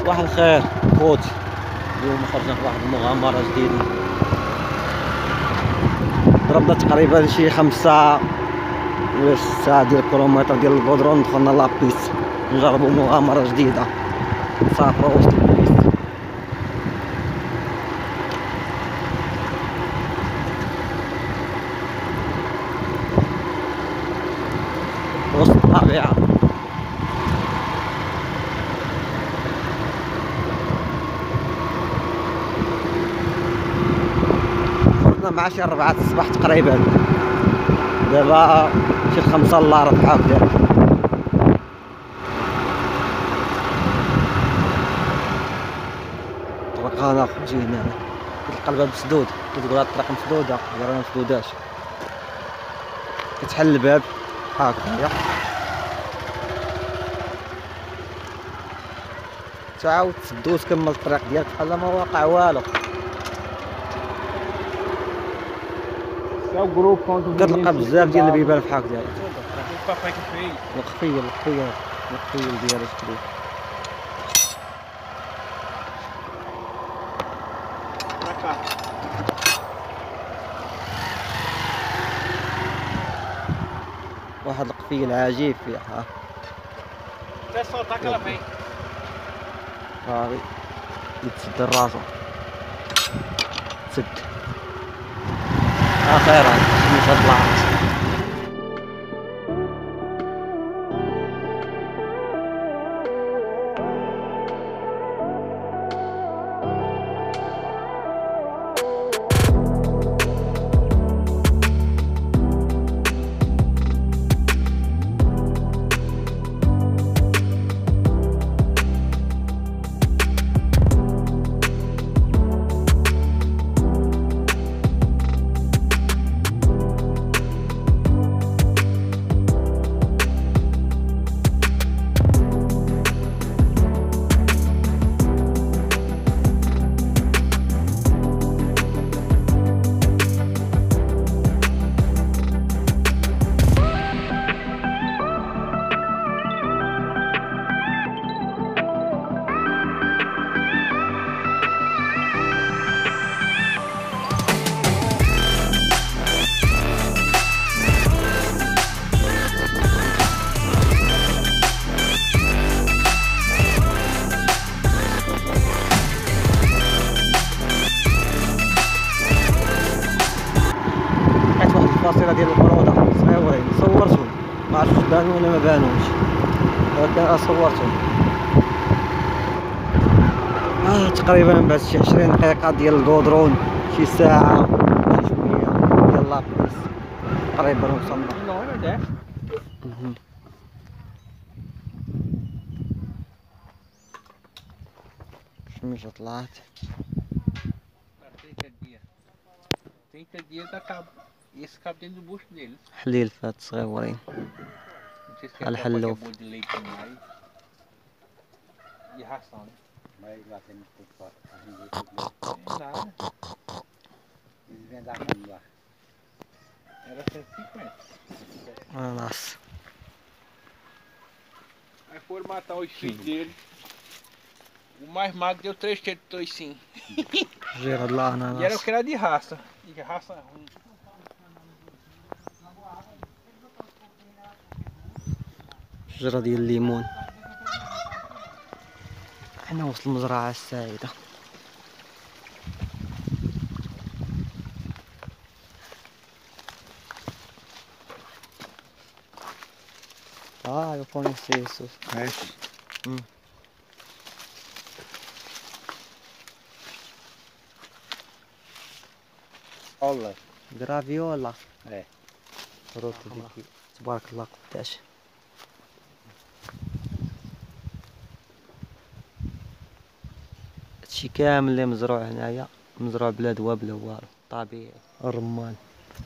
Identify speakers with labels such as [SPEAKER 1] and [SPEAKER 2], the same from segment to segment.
[SPEAKER 1] صباح الخير خوتي. اليوم خرجنا في واحد المغامرة جديدة. ضربنا تقريبا شي 5 ولا 6 ديال الكيلومتر ديال البودرون. دخلنا لابيس نجربو مغامرة جديدة، نسافرو وسط البيس وسط الطبيعة. خرجنا مع شي 4 الصباح تقريبا، دابا شي 5 الا ربع هكداك. طرقنا جينا كتلقى الباب مسدود، كتقول هاد الطريق مسدودة، هي راه مسدوداش. كتحل الباب هاكا تعاود تسدو وتكمل الطريق ديالك بحال ما واقع والو. كتلقى بزاف ديال البيبان في هكذا. القفيل ديالو شكون واحد القفيل عجيب فيه. ها يتسد راسو، تسد اخيرا مش طلعت. الفاصلة ديال البرودة صغيورين، صورتهم ما عرفتش بانوا ولا ما بانوش، ولكن صورتهم. تقريبا بعد شي 20 دقيقة ديال الكودرون، شي ساعة شي شوية ديال لابيس تقريبا وصلنا. شميشة طلعت
[SPEAKER 2] 30 dias acaba. Esse cabo dentro do bucho dele.
[SPEAKER 1] حليل فات صغيورين.
[SPEAKER 2] Não sei se
[SPEAKER 1] على
[SPEAKER 2] é copa que é
[SPEAKER 1] حلوف.
[SPEAKER 2] bom de leite mais. E ração, né? Mas lá tem muito nada. Eles vendem quando lá. Era 150.
[SPEAKER 1] ناقص.
[SPEAKER 2] Aí foram matar os filhos dele. O mais magro deu 3 sim.
[SPEAKER 1] جير هاد الاناناس.
[SPEAKER 2] E era o que era de raça. E raça ruim.
[SPEAKER 1] شجرة ديال الليمون. حنا وسط المزرعة السعيدة. Eu conheci isso.
[SPEAKER 2] Conhece? Olha.
[SPEAKER 1] Graviola.
[SPEAKER 2] É.
[SPEAKER 1] Fruta daqui. تبارك الله قداش. هادشي كامل اللي مزروع هنايا مزروع بلا دوا بلا والو، طبيعي. الرمان،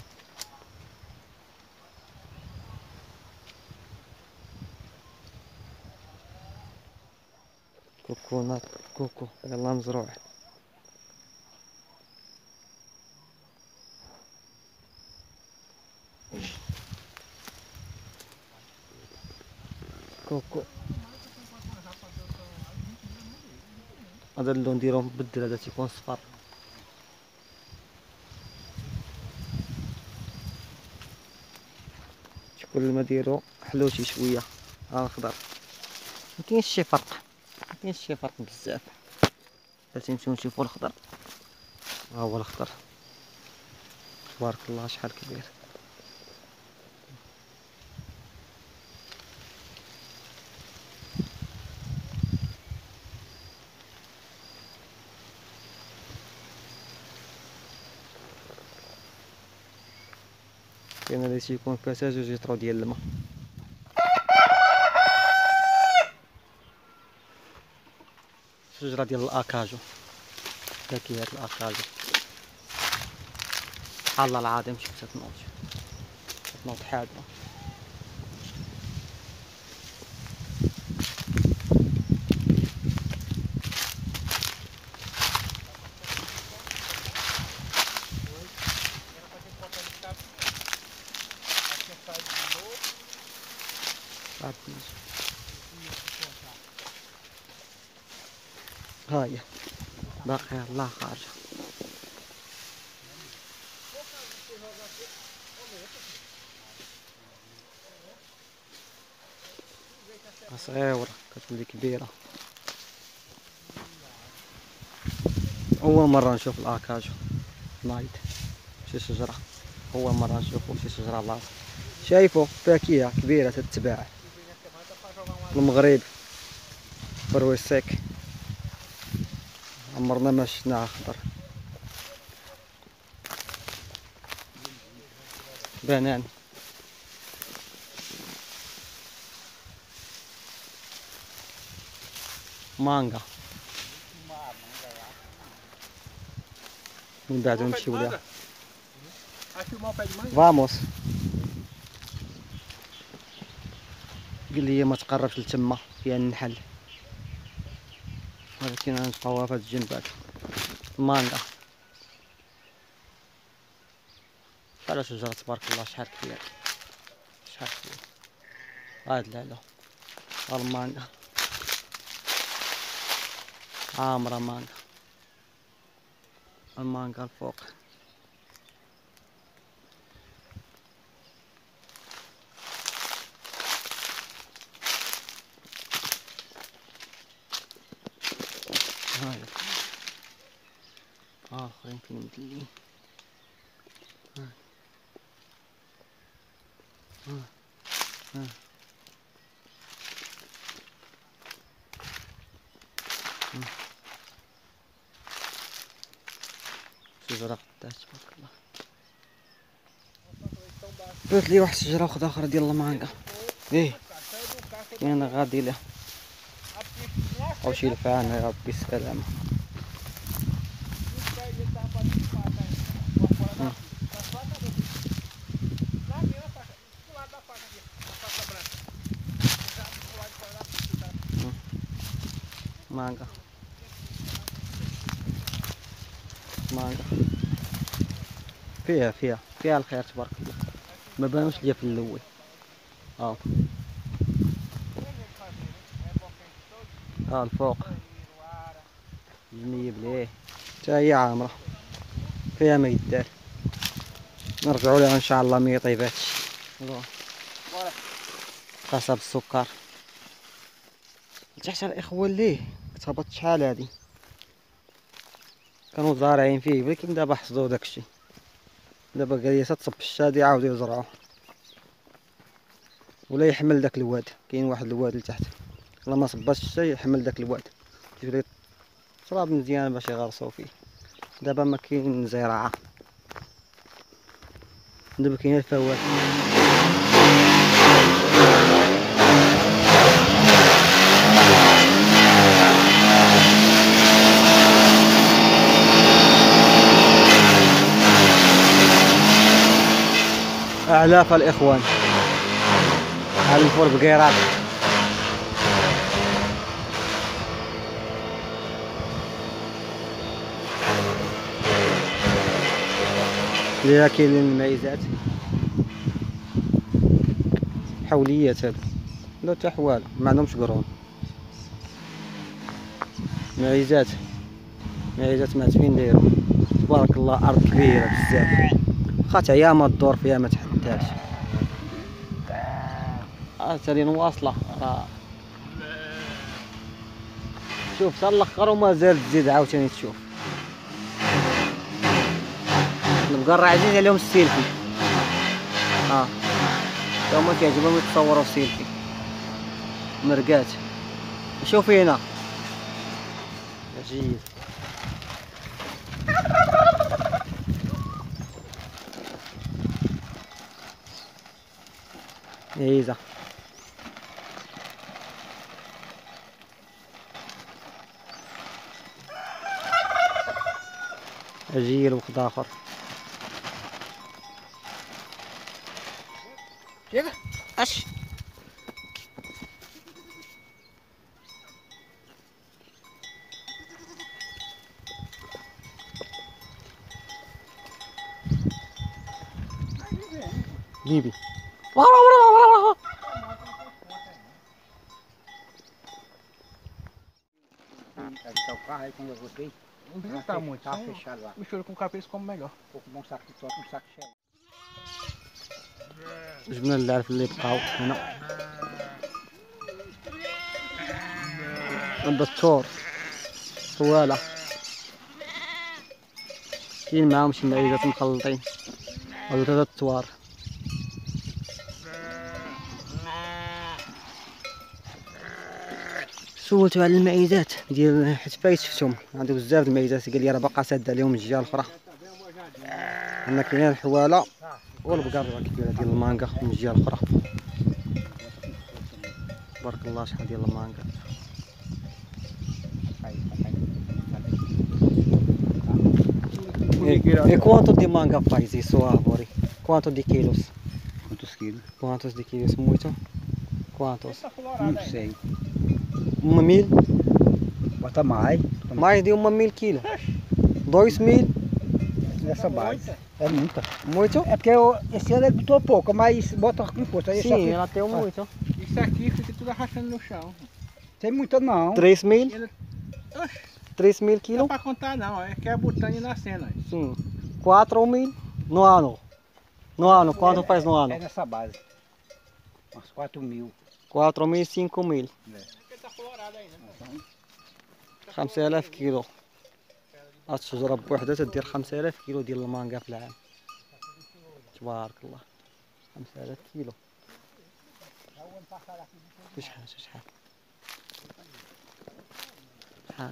[SPEAKER 1] كوكونات، كوكو يلا مزروع. كوكو هذا اللون نديرو مبدل، هذا تيكون صفر. كل ما ديرو حلوتي شويه. ها الخضر مكاينش شي فرق، مكاينش شي فرق بزاف. باش نمشيو نشوفو الخضر. ها هو الخضر تبارك الله شحال كبير. كاين اللي تيكون فيها حتى 2 لتر ديال الماء. شجرة ديال الاكاجو، فاكهة الاكاجو. سبحان الله العظيم شفتها تنوض حادة. هاهي باقي الله خارجة. صغيرة كتولي كبيرة. أول مرة نشوف الأكاجو نايض شي شجرة، أول مرة نشوفو شي شجرة لاصق. شايفو فاكهة كبيرة تتباع في المغرب فرويسيك، عمرنا ما شفناها خضر. بنان مانغا. من بعد نمشيو ليها. فاموس قال لي ما تقربش لتما فيها النحل، ولكن غنبقاوها في هاد الجنبات. مانغا على شجرة تبارك الله شحال كبير شحال كبير. هاد لالا ها المانغا عامرة مانغا، المانغا الفوق. هاي آخرين فين مدلين. شجرة قداش تبارك الله. بات لي واحد الشجرة وحدة أخرى ديال المانغا. إيه كاين غادي لها أو شي لفعان يا ربي السلامة. مانغا مانغا فيها الخير تبارك الله. ما بانوش ليا في الاول. الفوق جميل ليه تا هي عامرة فيها ما يدار. نرجعوا لها ان شاء الله مي طيباتش. قصب السكر تحت الاخوان ليه كتهبط شحال هادي كانوا زارعين فيه، ولكن دابا حصدوا داكشي. دابا قال لي تصب الشادي يعاودوا يزرعوه ولا يحمل داك الواد. كاين واحد الواد لتحت لا ما صباش الشاي يحمل داك الواد يجري تراب مزيان باش يغرسوا فيه. دابا ما كاين زراعه، دابا كاين الفواكه. اعلاف الاخوان على الفور بقيرات. اللي كاين المعيزات حوليات هادو لا حتى حوال ما عندهمش قرون. معيزات معيزات مات فين دايرو تبارك الله، ارض كبيره بزاف، واخا تعيا ما تدور فيها ما تحداش. تالين واصله راه شوف حتى الاخر وما زال تزيد عاوتاني تشوف. نبقى راعدين عليهم السيلفي، تا هما كيعجبهم يتصوروا سيلفي. مرقات شوف هنا جيد. عيزة اجيل وخد اخر. اش جيبي
[SPEAKER 2] Aí quando eu voltei,
[SPEAKER 3] Não precisa estar muito,
[SPEAKER 2] tava
[SPEAKER 3] só
[SPEAKER 2] fechado lá.
[SPEAKER 3] mistura com capim come melhor.
[SPEAKER 2] Vou comprar um saco de toque, um saco cheio.
[SPEAKER 1] جبنا العرف اللي بقاو هنا. الدكتور سوالة كاين معاهم شي معيزات مخلطين، هادو ثلاثة التوار. سولتو على المعيزات ديال حيت فايت شفتهم عنده بزاف د المعيزات، قال لي راه باقا ساده عليهم الجهه الاخرى. عندنا كاينين الحواله والبقره الكبيره ديال المانكا من الجهه الاخرى. تبارك الله شحال ديال المانكا. E quanto di manga faz isso, árvore? Quanto de quilos?
[SPEAKER 2] Quantos quilos?
[SPEAKER 1] Quantos de quilos? Muito? Quantos?
[SPEAKER 2] Não sei.
[SPEAKER 1] 1000?
[SPEAKER 2] Bota mais.
[SPEAKER 1] Mais de 1000 quilos. 2000?
[SPEAKER 2] Nessa base. É muita.
[SPEAKER 1] Muito?
[SPEAKER 2] É porque esse ano ele botou pouco, mas bota com força. Aí
[SPEAKER 1] Sim, ela tem muito.
[SPEAKER 3] Isso aqui fica tudo arrastando no chão.
[SPEAKER 2] Tem muita não.
[SPEAKER 1] 3000?
[SPEAKER 3] Ele... Oxe,
[SPEAKER 1] 3000
[SPEAKER 3] não é
[SPEAKER 1] quilos?
[SPEAKER 3] pra contar não, é que é botando e nascendo. Aí.
[SPEAKER 1] Sim. 4000 no ano. No ano, quanto faz no ano?
[SPEAKER 2] É nessa base. Umas 4.000.
[SPEAKER 1] 4000 5000.
[SPEAKER 3] Porque tá colorado aí, né?
[SPEAKER 1] 5000 كيلو. هاد الشجرة بوحدها تدير 5000 كيلو ديال المانكا في العام. تبارك الله. 5000 كيلو. شحال شحال شحال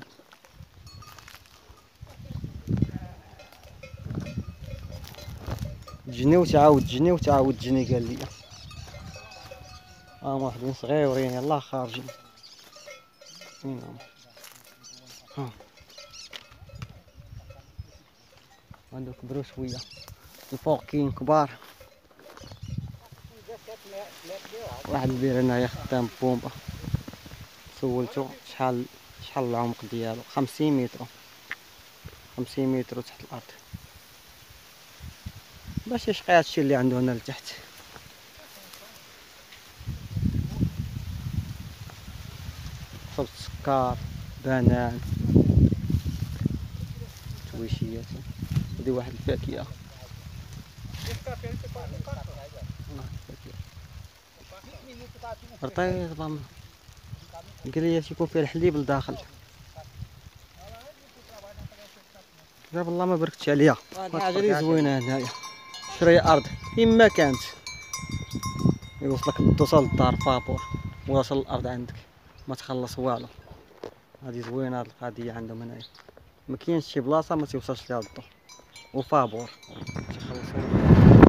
[SPEAKER 1] تجني وتعاود تجني وتعاود تجني قال لي. واحدين صغيورين يلاه خارجين. وين هما؟ هادو كبروا شويه، الفوق كاين كبار. واحد البير هنايا خدام بومبا، سولتو شحال العمق ديالو. 50 متر 50 متر تحت الارض، باش يشقي هادشي اللي عنده هنا لتحت. خبز سكر بنان تويشيات. هادي واحد الفاكهة. رطيب ضم قال لي يكون فيه الحليب لداخل. دابا والله ما بركتش عليها. الحاجه اللي زوينه هنايا شري ارض فين ما كانت يوصلك توصل للدار فابور، واصل الارض عندك ما تخلص والو. هذه زوينه هذه القضيه عندهم هنايا، ما كاينش شي بلاصه ما توصلش ليها الضو وفابور تخلصوا.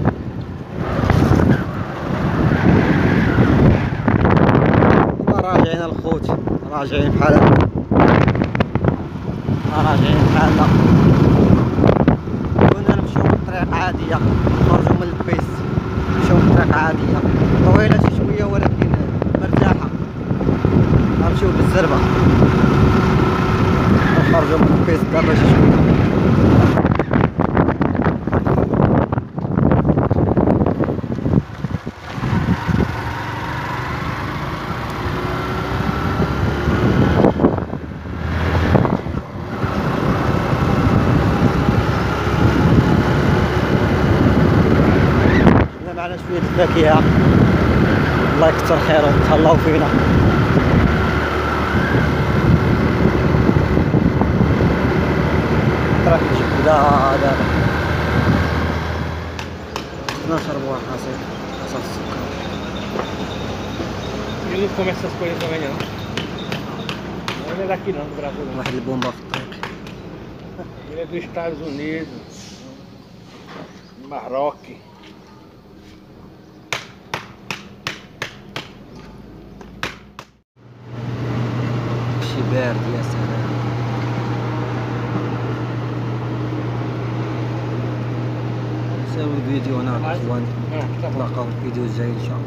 [SPEAKER 1] راجعين الخوت راجعين بحالنا كنا نمشيو بطريق عادية، نخرجو من البيس نمشيو بطريق عادية طويلة شي شوية ولكن مرتاحة. نمشيو بالزربة نخرجو من البيس دابا شي شوية. ذكية. الله يكثر خيرهم، تهلاو فينا. راك تجيب دابا نشربوا عصير السكر.
[SPEAKER 3] Eu não como essas coisas também não. Ele é daqui não, do Brasil não.
[SPEAKER 1] واحد البومبا في الطريق.
[SPEAKER 3] Ele é dos Estados Unidos, Marrocos.
[SPEAKER 1] شي بارد يا سلام. نسوي فيديو هنا اخوان، نتلاقاو في الفيديو الجاي ان شاء الله.